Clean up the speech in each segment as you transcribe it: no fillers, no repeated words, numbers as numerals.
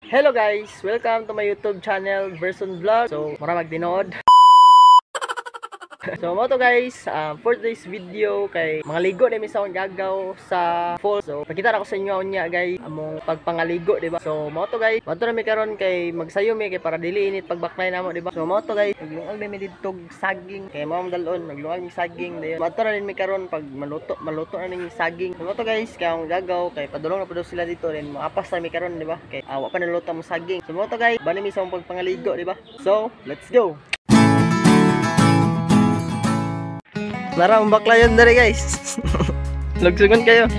Hello guys! Welcome to my YouTube channel, Verson Vlog. So, mura magdinood. So, mo to guys, for today's video, kay mga ligo na misa akong gagaw sa falls. So, pakita na ko sa inyo niya guys, among pagpangaligo, diba? So, mo to guys, mo to na mi karon kay magsayo mi kay para dili init pagbaklay namo, diba? So, mo to guys, maglungag na mi dito saging, kay mo dalon, maglungag mi saging, dayon. Mo to na rin mi karon pag maluto na ning saging. So, mo to guys, kay akong gagaw, kay padulong na pud sila dito, rin maapas na mi karon, diba? Kay awa pa naluto mo saging. So, mo to guys, bani mi sa akong pagpangaligo, diba? So, let's go. Lara, umbaklayan dari guys. Lugsungan kayo.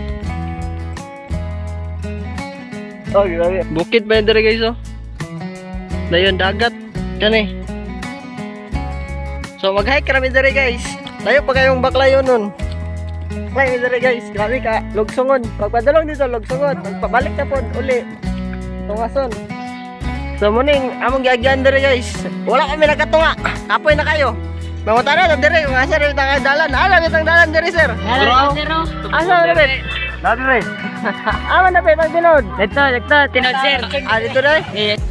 Oh, grabe. Bukid pa yun dari guys, oh. Dayon, dagat. Yan eh. So, mag-hike kami dari guys. Layo pa kayong baklayon nun. Baklay dari guys. Grabe ka. Lugsungon. Pagpadalong dito, lugsungon. Magpabalik na po uli. Tungason. So, muning, among giagyan dari guys. Wala kami nagkatunga. Kapoy na kayo. Mangutan na dire, kung asa rin ang dalan. Alam itang dalan dire, sir. Asa rin, bet? Dati rin. Aman na, bet, ang binod. Dito, tinod, sir. Dito rin? Yes.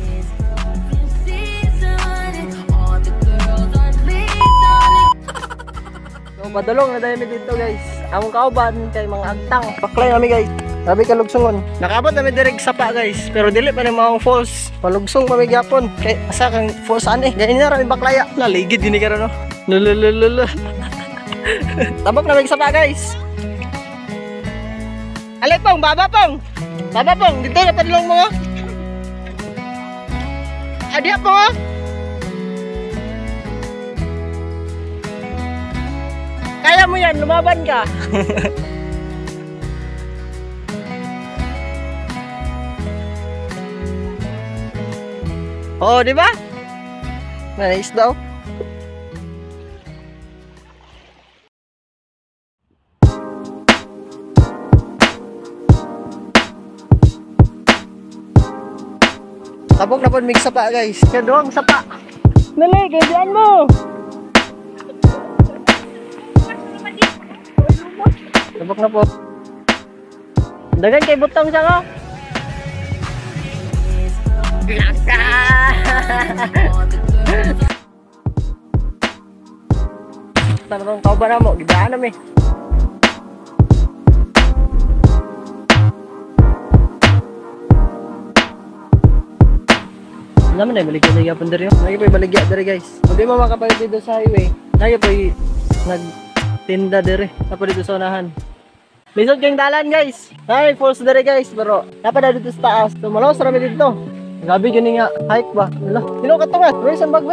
So, padulong na dahil dito, guys. Among kauban kay mga agtang. Baklay kami, guys. Sabi ka lugsungon. Nakabot namin direk sapa guys. Pero dili pa rin mga falls. Palugsong kami gyapon. Kay asa kang falls ani. Ganyan na rin baklaya. Naligid din ka no. Lululululu. Tabok namin sapa guys. Alay pong, baba pong. Baba pong, dito na padulong mo. Adiya po. Kaya mo yan, lumaban ka. Oh, di ba? Nice daw. Tabok na po mix sapa guys. Kaya doang sapa. Nali, ganyan mo. Tabok na po. Dagan kay butong siya ko. Laka! Tanong tao ba na mo? Gidaan namin. Naman na, baligya pun dari. Lagi pa baligya dari guys. Pag mo makapalit dito sa highway, lagi pa nagtinda dari. Apa dito sa unahan. Lisod kayong dalan guys. Ay, falls dari guys. Pero, dapat dito sa taas. Tumalos rami dito. Gabi gini nga, hike ba? Wala, sino ka ito nga? Raisin bag ba?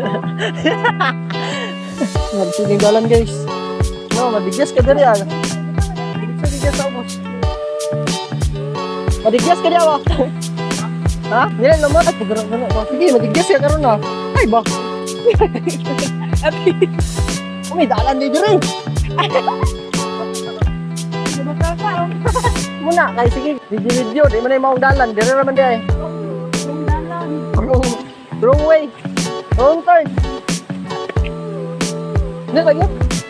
Nagsiging dalan guys. No, madigyas ka dari ah. Madigyas sa ubos. Madigyas ka di awa. Ha? Nilan naman at pagkarang ka. Sige, madigyas ka karon ah. Ay ba? May dalan di diri. Muna, kaya sige. Video, di man na yung maong dalan. Diri naman di ay. Wrong way. Wrong turn. Hindi lagi.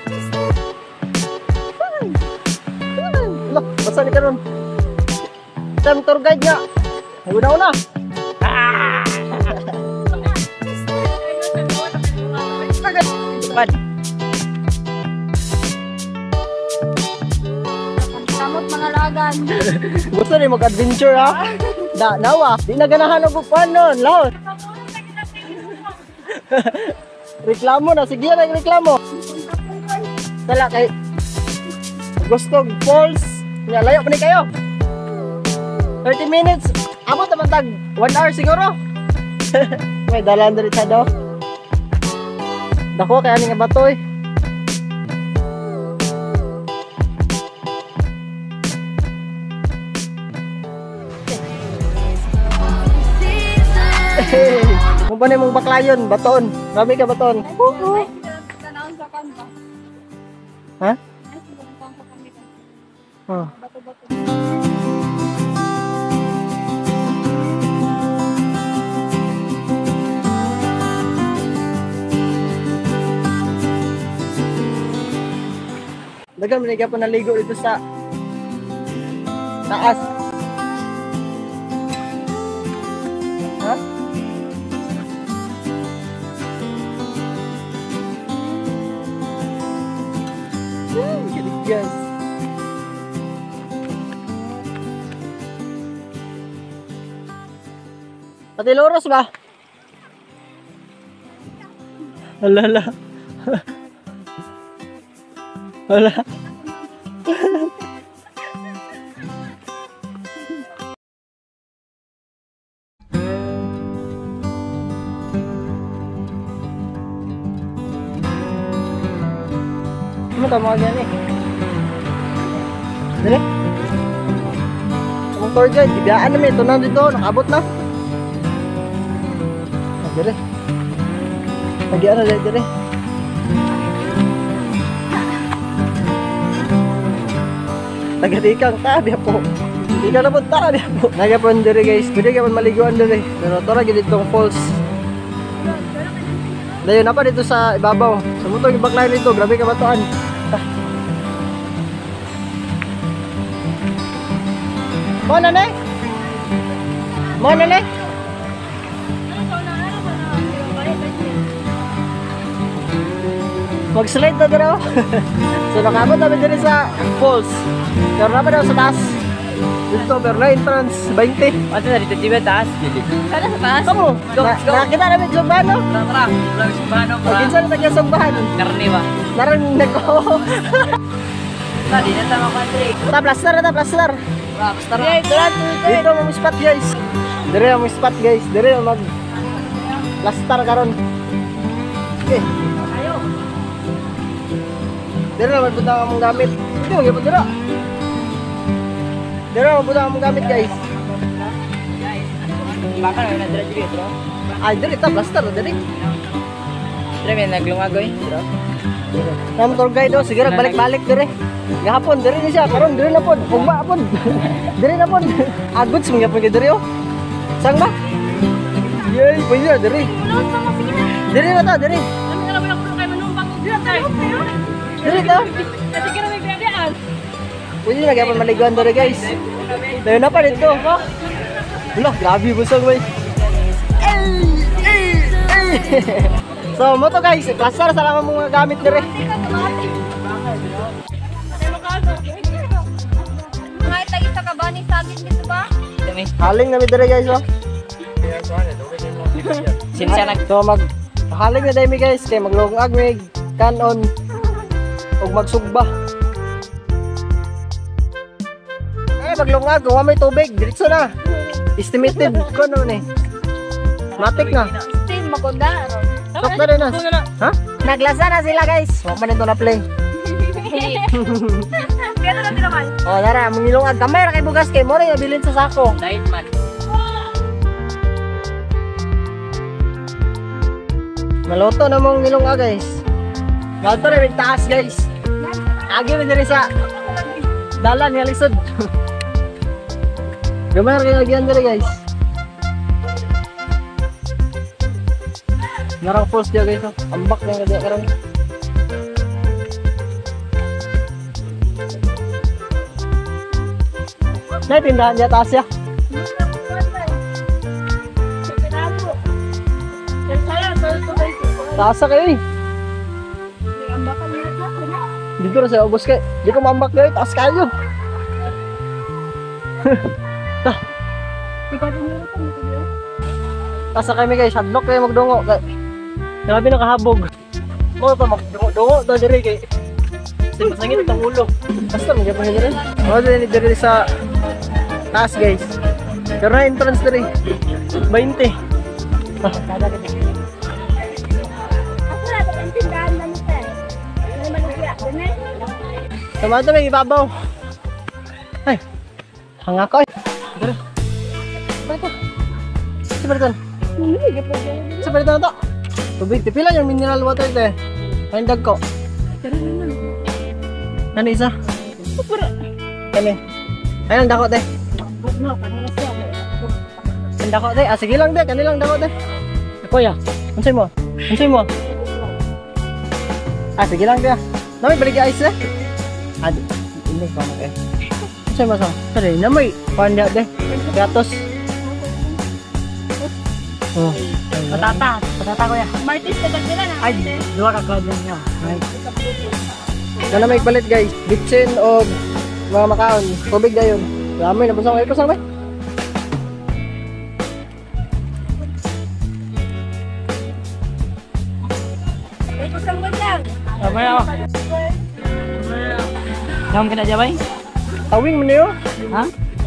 Look, basta ni karon. Time tour guide nga. Una-una. Kamot mga lagan. Gusto rin mag-adventure ha? Nawa, di na ganahan ako paano, laos. Reklamo na, sige na reklamo. Tala kay gusto falls. Layo pa ni kayo. 30 minutes. Amo naman tag 1 hour siguro. May dalan diri sa do. Dako kay ani nga bato eh. Kung pa na mong baklayon, baton. Rami ka baton. Ha? Oh. Dagan man pa naligo dito sa taas. Ha? Kilig guys. Pati loros ba? Alala. Wala. Ano tama ka gani? Dali. Ang tour guide, ibiyaan namin. Ito na dito, nakabot na. Dali. Lagi ano dali. Taga-tikang tabi po. Hindi ka na po tabi po. Nagapon diri guys. Pwede ka man maliguan diri. Pero ito lagi ditong falls. Dayon na pa dito sa ibabaw. Sa motor yung backline dito. Grabe ka batuan. Mo na ne? Mo na ne? Mag-slide na dito. So nakabot namin din sa falls. Pero naman daw sa taas. Dito pero na entrance 20. Ano na dito diba taas? Kada sa taas? Kamu? Nakakita namin sa Sumbano. Tara, vlog Sumbano pa. Pag-insan na taga Sumban. Karne ba? Narinig ko. Tadi na tama country. Plaster na plaster. Plaster. Dito mo spot guys. Dire mo spot guys. Dire mag plaster karon. Okay. Dire naman punta ka mong gamit. Ito, gipon dito. Dire naman punta ka mong gamit guys. Baka na nadira dito. Ay, dire ito, plaster. Dire. Dire may naglumagoy. Nam tour guide sige balik-balik dire. Gahapon dire ni siya, karon dire na pod. Ugma pod. Dire na pod. Agud sa mga pag dire oh. Sang ba? Yey, pwede na dire. Dire na ta, dire. Dire ta. Pwede na gapon maliguan dire guys. Dayon na pa dito. Wala, grabe busog boy. So, mo to guys, plaster sa lang mga gamit dire. Kahit lagi sa kabani sagit dito ba? Haling namin dire guys oh. Sinsa nag So mag haling na dami guys kay maglungag mig kanon ug magsugba. Maglungag kung may tubig diretso na. Estimated ko no ni. Matik na. Steam magunda. Tok na rin na. Ha? Naglasa na sila guys. Huwag man ito na play. Pero na naman. O dara, mangilungag kamay ra kay bugas kay mo rin nabilin sa sako. diet man. Maluto na mong ilungag guys. Galto rin yung taas guys. Agi mo diri sa dalan nga lisod. Gamay ra kay diri guys. Narang falls dia guys, ambak yang dia karon. Nah, tindahan dia taas ya. Taas kayo eh. Dito na sa ubos kay. Di ko mambak kayo, taas kayo. Tah. Taas kami guys, hadlock kayo magdungo. Grabe nakahabog. Mo pa magdungo daw diri kay masangit ang ulo. Basta magyapon diri. Mo diri diri sa taas guys. Pero na entrance diri 20. Tama may ibabaw. Ay. Hanga ko. Diri. Ito. Seperti Seperti to. Tubig, pila yung mineral water ito eh. Pahindag ko. Ano isa? Kani. Ayun, dako te. Ang dako te. Ah, sige lang te. Kani lang dako te. Kuya, unsay mo? Unsay mo? Ah, sige lang te. Namay balik ice eh. Ah, ini ko mo eh. Unsay mo sa? Sorry, namay. Panda te. Gatos. Oh. Patata ko ya. Martis ka dagdala na. Ay, dua ka cloud lang niya. Na may palit guys. Bitsin o mga makaon. Tubig na yun. Dami na busang kayo. Kusang may? Ay, kusang ba lang? Tama na ako. Naman ka na dyan, bay? Tawing mo niyo. Ha?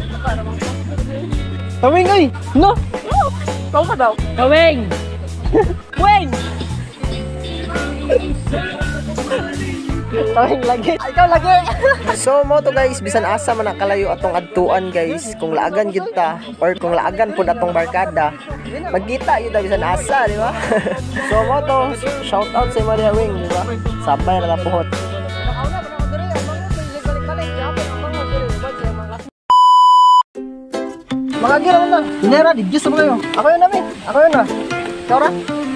Tawing ay. No. Ikaw ka daw. Kawing! Weng! Tawing lagi. Ikaw lagi. So mo to guys, bisan asa man nakalayo atong adtuan guys. Kung laagan gyud ta or kung laagan pud atong barkada, magkita yun ta bisan asa, di ba? So mo to, shout out sa Maria Wing, di ba? Sabay na puhot. Mga gira na. Hinera, di Diyos mo kayo. Ako yun namin. Ako yun na. Ikaw ra?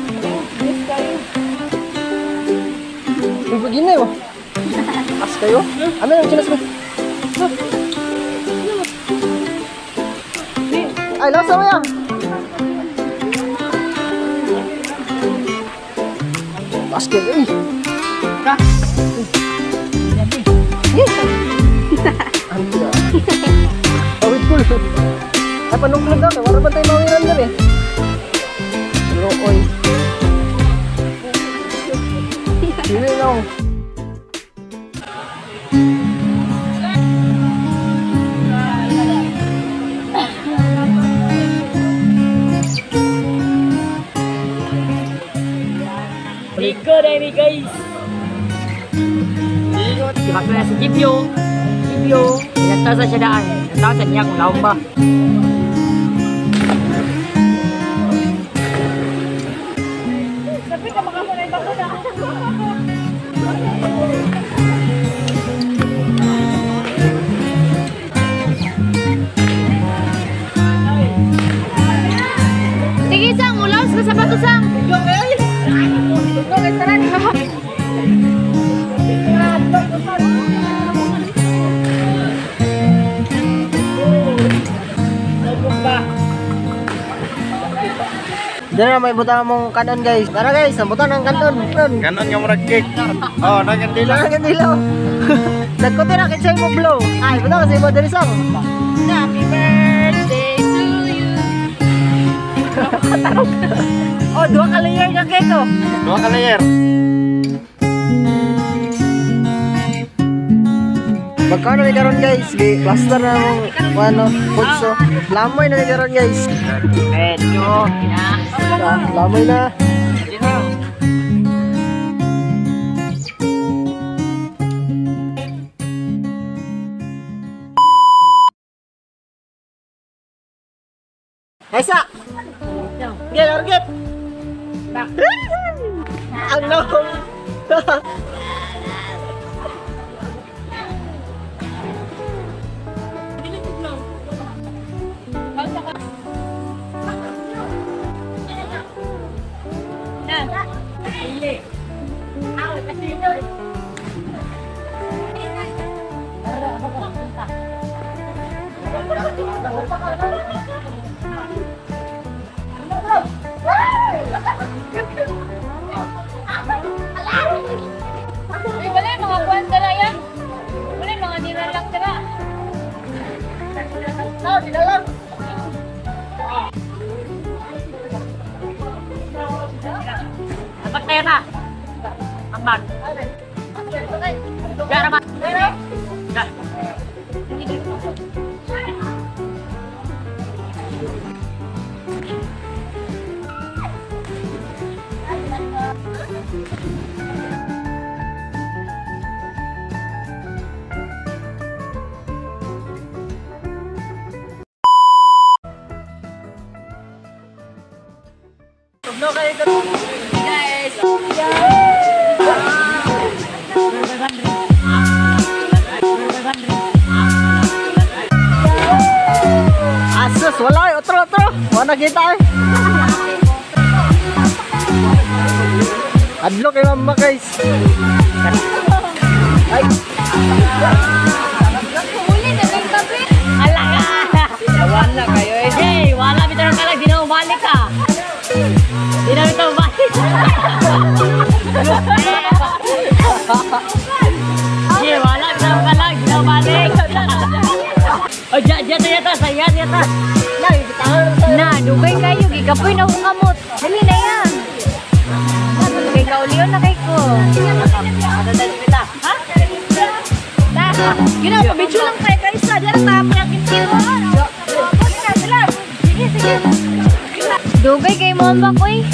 Bibigin na yun. As kayo? Amin ang chinas mo. Ay, lasa mo yan. As kayo. Ay. Ka? Ano ya? Awit cool. Ay, panungklog daw. Wala ba tayo mawiran dyan eh? Pero, oy. Sili lang. Ligo na ini guys! Diba ko na si Gibyo? Gibyo, pinagtasa siya daan. Nagtasa niya kung laong ba. Sabi ka makasanay ba ko na? Sige, sang, ulas ka sa bato, sang. Diyan na may butang mong kanon guys. Tara guys, ang butang ng kanon. Ganon nga murag cake. Oh, nagandila. Dilan ang dilo. Nagkote na kitsa mo blow. Ay, butang kasi mo dali sang. Happy birthday to you. Oh, dua ka layer ka cake oh. Dua ka layer. Magkano na karon guys? Plaster na mong ano, putso. Lamoy na karon guys. Medyo, Lamoy na. Esa. Get or get. Ang no. Ay, wala yung mga buwan dala yan. Wala yung mga nila lang dala. Ah, sila lang. dapat pera. Ambag. Gara ma. Dah. No kayo Guys. Asus, wala eh. Otro. Wala nakita eh. Adlo kay mama guys. Ay. Huli na rin gabi. Ala ka. Wala kayo eh. Jay, wala bitaw ka lang, di na umalik ka. Sige, wala. Ginaw ka lang. Ginaw balik. O, dyan na yata. Sayan yata. Na, dugay kayo. Gigapoy na akong kamot. Dali na yan. Kay kauliyon na kay ko. Ha? Ginaw, pabidyo lang tayo kayo sa. Diyan ang tapos yung kintiro. Sige, sige. Dugay kay mama ko eh.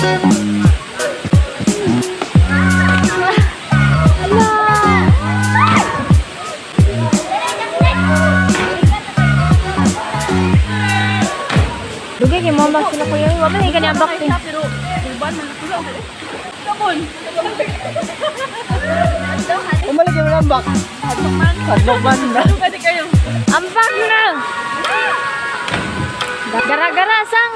Dugay kay mama sila ko yun. Wala yung kanyang bakti. Umalik yung lambak. Hadlokman na. Ambak na! Gara-gara sang!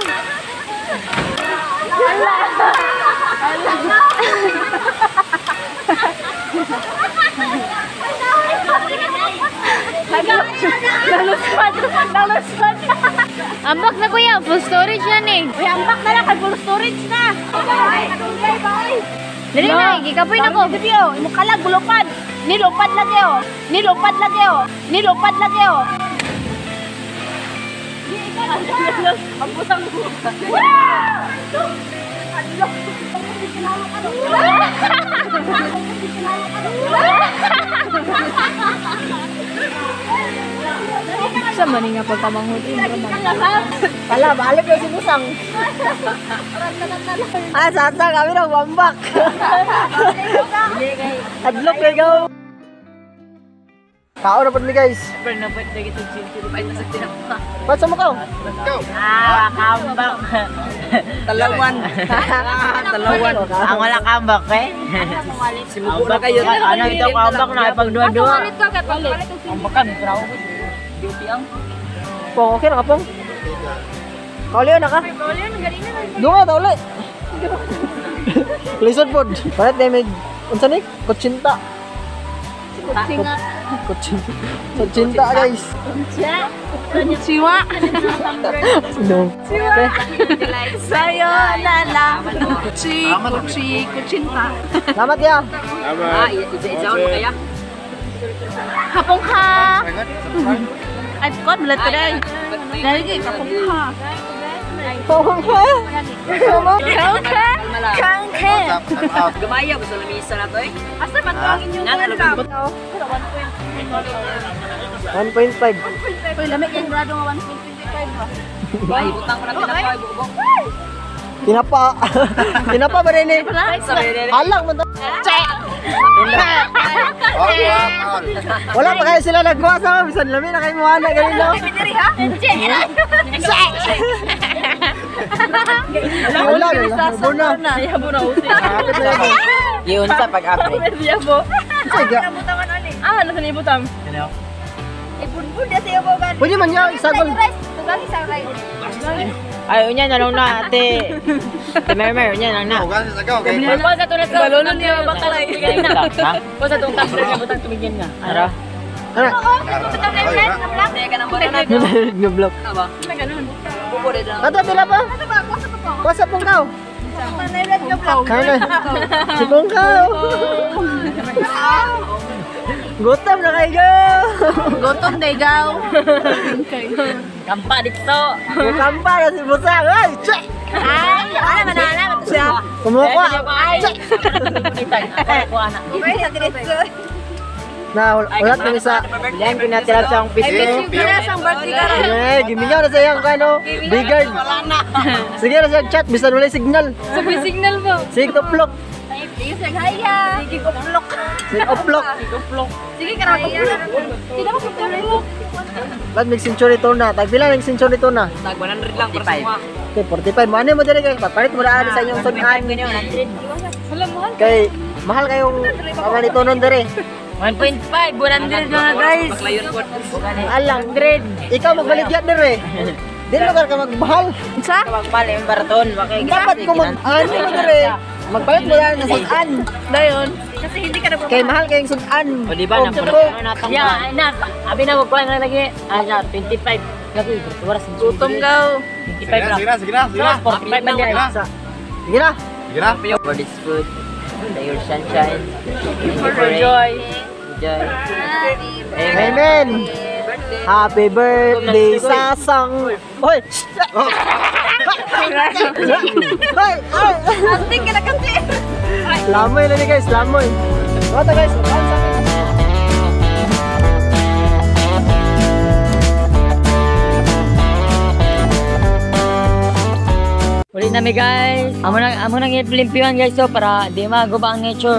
Laluspan! Ambak na kuya, full storage yan eh. Uy, ambak na lang, full storage na. Dali na, gikapoy na ko. Mukalag, bulupad. Nilupad lagi oh. Nilupad lagi oh. Nilupad lagi oh. Ang pusang sa maning nga pagkamanghod Pala, balik na si Busang. Sasa kami ng wambak. Hadlok na ikaw. Kao na po mi guys. Ba't sa mukha? Kambak. Talawan. Talawan. Ang wala kambak eh. Simukura kayo. Ano ito kambak na pagdua-dua. Kambakan, Kambakan, duty ang. Pong, okay na ka pong? Kauliyo na ka? kauliyon, galing na. Dunga, tauli. Lisod po. Palit na may, unsa ni? Kutsinta. Singa. Kutsinta guys. Siwa. No. Okay. Sayo lala. Kuchi, kuchinta. Salamat ya. Kapong ka. Ay, kon, bulat ko dahil. Dahil kapong ka. Pong ha? Kang ka. Kang ka. Gamaya, gusto na misa na to eh. Asa matangin yung welcome. 1.5. Uy, lamig yung grado nga 1.25 ba? Ay, butang ko na pinapay, bubok. Tinapa. Tinapa ba rin eh? Halang mo to. Wala pa kayo sila nagkuha sa mga. Bisan lami na kayo mga anak ganun no? Piniri ha? Wala na. Habo na. Yabo na usin. Kapit na yabo. Yun sa pag-apre. Yabo. Sige. Ano sa libutan? Ibun-bun na siya mo ba? Pwede man niya isagol. Tugang isang rice. Ay, unya na lang na, ate. Ate Mermer, unya lang na. Huwag sa sagaw. Okay. Pa sa tulad sa balonon niya bakalay. Pa sa tong tapos niya butang tumigyan nga. Ara. Ano? Teka nang balonon. Nag-vlog. Ba? May ganun. Bukore lang. Ato, pila pa? Kuha sa pungkaw. Kaya na. Si pungkaw. Gutom na kayo. Gutom na igaw. Kampa dito. Kampa na si Busang. Ay, check. Ay, ano manala mo siya? Kumukha. Ay. Ako anak. Ubay sa diretso. Na, ulat na isa. Yan pinatira sa ang Ay, piso. miss you na sang birthday ka ron. Eh, gimingaw na sa iyang kano. Bigard. Sige na siya chat. Bisa wala signal. Sabi signal mo. Sige to plok. Sige sa haya. Sige ko plok. Sige oplok. Sige ka na ko. Sino mo ko Ba't may century to na? Tagpila ng century to na? Tag 100 lang para sa mga. Okay, 45. Ano mo dyan kayo? Papalit mo na sa inyong sunan. Alam mo. Kay, mahal kayong pamalito nun dere. 1.5, 100 mga guys. Baklayon ko. Alang, 100. Ikaw magbaligyan dere. Di lugar ka magbahal. Sa? Magpali yung baraton. Dapat ko mag-ano mo dere. Magpalit mo yan na sunan. Dayon. Kasi hindi ka na Kay mahal kayong sunan. O di ba na natang ya na abi na ko na lagi. Ah, 25. Lagi oras. Gutom gaw. 25 lang. Sige na. 45 man diyan. Sige na. Gina? For this food, for your sunshine, For joy. joy. Amen. Happy birthday, Sasang. Hoy! Hoy! Astig ka na kasi. Lamoy na ni guys, lamoy. Wata guys. Ulit na guys. Amo nang ilimpiwan guys so para di maguba ang nature.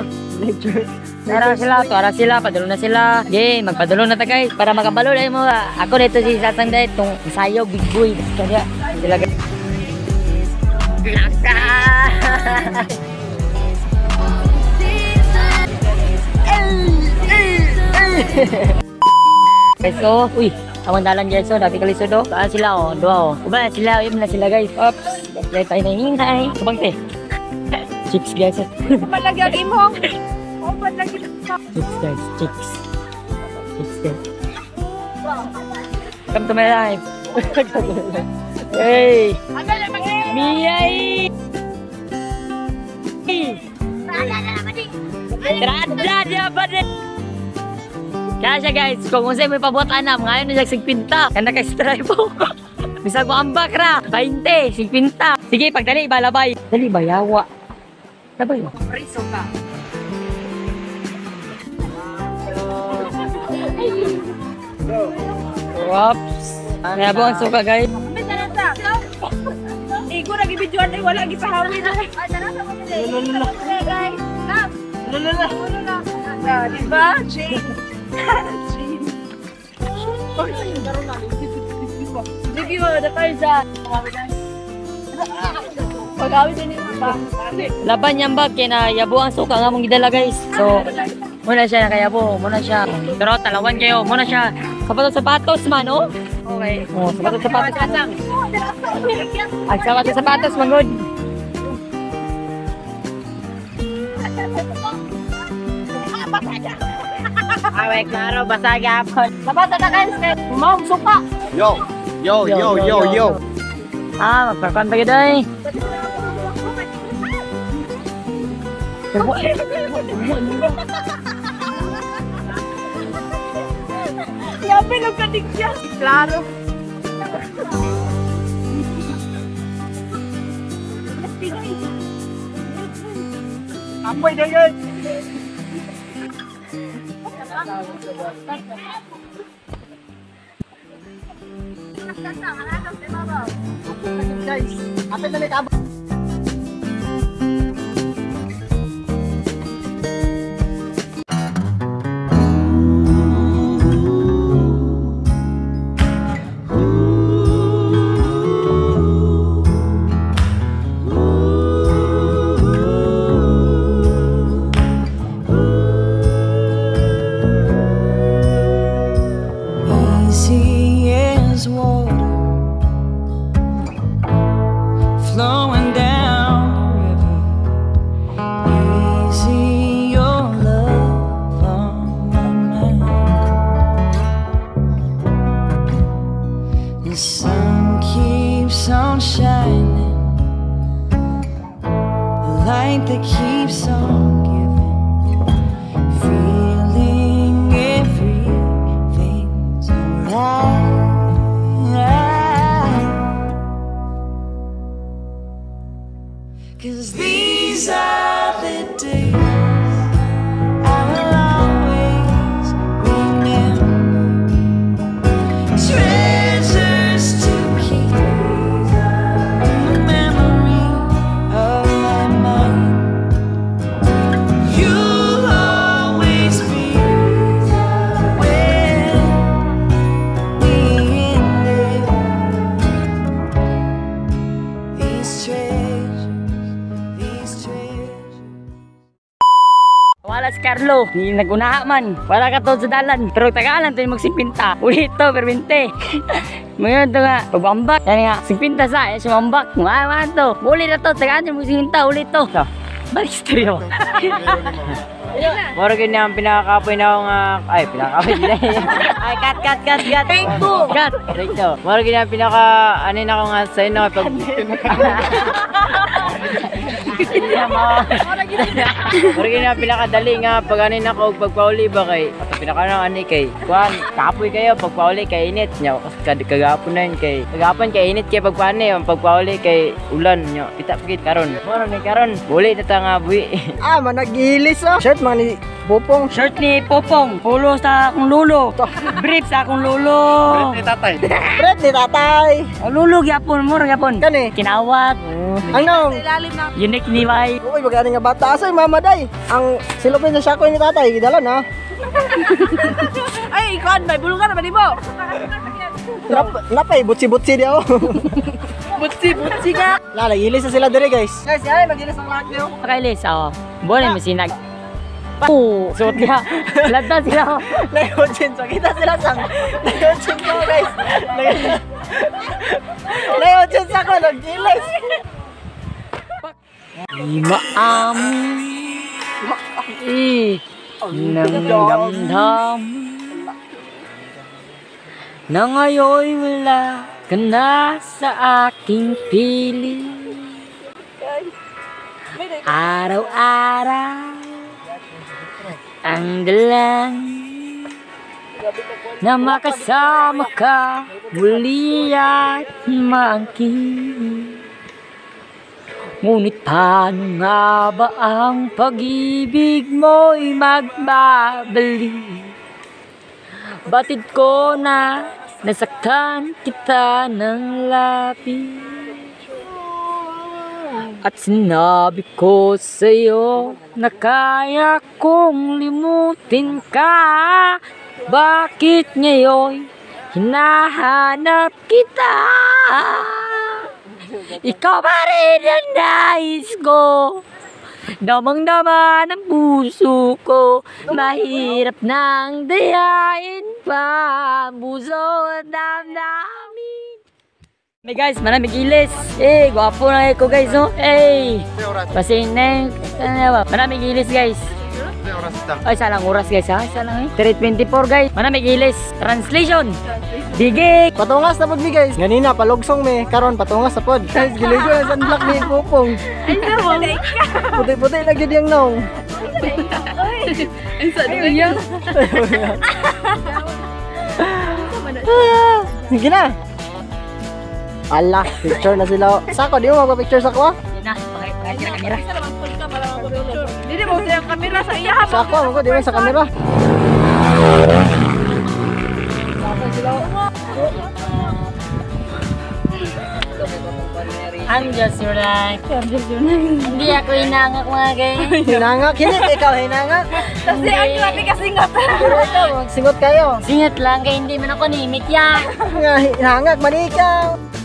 Tara sila, padulong na sila. Okay, magpadulong na ta guys para makabalo dahil mo. Ako dito si Sasang dahil itong sayo big boy. Kaya sila guys. Guys, so, uy, awang dalan guys, so, dati kalisod do. Saan sila, oh, doa, oh. Uba na sila, uyam na sila guys. Oops, dahil tayo na hinay. Kabang te. Chicks guys. Palagyan mo. Oh, palagyan mo. Chicks guys, chicks. Chicks guys. Come to my life. Hey! Miyay! Trada ba din? Kaya siya guys, kung unsay may pabuhat anam, ngayon na sigpinta. Kaya naka-stripe po. Bisag mo ambak ra, 20, sigpinta. Sige, pagdali, ibalabay. Dali, bayawa. Sabay mo. Riso ka. Whoops. Kaya po ang suka guys. Igo na gibidyoan ay wala gipahawin na. Ay tara sa mga guys. Stop. Lala. Diba? Review the Tarzan. Pag-awit din ba? Laban niyang bag, kaya na yabo ang suka nga mong gidala guys. So, muna siya nakayabo, muna siya. Pero talawan kayo, muna siya. Sapatos man, oh? Okay. Oh, sapatos. Ang sapatos, manggod. Awek klaro, basag apon. Labas na guys. Mom, suka. Yo! Magparkan pa gano'n. Yapi lang kadigya. Klaro. Apoy na yun! Guys, apit na may kabak. Easy as water flowing down the river. Easy, your love on my mind. The sun keeps on shining, the light that keeps on giving, feeling everything's alright. 'Cause these are the days I will always remember, treasures to keep in the memory of my mind. You'll always be with me in there. These treasures. Wala si Carlo, hindi nagunaha man. Wala ka to sa dalan. Pero tagalan to yung magsipinta. Ulit to, perminte. Ngayon to nga, pagbambak. Yan nga, sipinta sa, yan si mambak. Mga to. Ulit na to, tagalan yung magsipinta. Ulit to. So, balik istorya mo. Moro gini ang pinakakapoy na ako nga. Ay, pinakakapoy nila. Ay, cut. Take two. Cut. Rito. Moro gini ang pinaka, ano na ako nga sa'yo na kapag... Pero kaya pinakadali nga pag anin ako pagpauli ba kay ato pinaka ani kay kuan kapoy kayo pagpauli kay init nya kagapon na yun kay kagapon kay init kay pagpaani ang pagpauli kay ulan nya kita pagit karon mo ni karon buli na ta nga buhi. Managilis shirt man ni Popong. Shirt ni Popong, polo sa akong lulo, brief sa akong lulo. Ni tatay. Bread ni tatay. Lulo gyapon mo gyapon. Kani. Kinawat. Ano? Unique ni Bay. Uy, bagani nga bata asay mama day. Ang silupin sa sako ni tatay gidala na. Ay, ikaw, may bulungan naman mo. Napay butsi-butsi di ako. Butsi ka. Ilis na sila dire guys. Guys, ay magilis ang lahat niyo. Kailis ako. Bone may sinag. Suot niya. Lata sila. Layochin, so kita sila sang layochin ko guys. Layochin sa ko nagilis. Maam. Nang damdam na ngayon wala ka na sa aking piling. Araw-araw ang dalang na makasama ka muli at maangkin. Ngunit paano nga ba ang pag-ibig mo'y magbabalik? Batid ko na nasaktan kita ng lapis. At sinabi ko sa'yo na kaya kong limutin ka. Bakit ngayon hinahanap kita? Ikaw pa rin ang nais ko. Damang-dama ng puso ko. Mahirap nang dayain pa ang puso at damdamin. Hey guys, maraming ilis. Gwapo na ko guys, oh. Pasing na maraming ilis guys. Ay, salang oras guys ha. Salang 3:24 guys. Maraming ilis. Translation. Bigig. Patungas na pod mi guys. Ganina palugsong me, karon patungas na pod. Guys, giligo na sunblock ni Popong. Ay, naman. Puti-puti na gyud yang nong. Ay, sa duyan. Sige na. Ala, picture na sila. Sako, di mo magpa-picture sa ko? Yan na, pakita na kamera. Hindi mo siya kamera sa iya. Sako, ako di mo sa camera. I'm just your life. Hindi ako hinangak mga guys. Hinangak, hindi ikaw hinangak. Kasi ang grabe kasingat. Pero ikaw, magsingot kayo. Singat lang kaya hindi man ako nimik ya. Nga, hinangak man ikaw.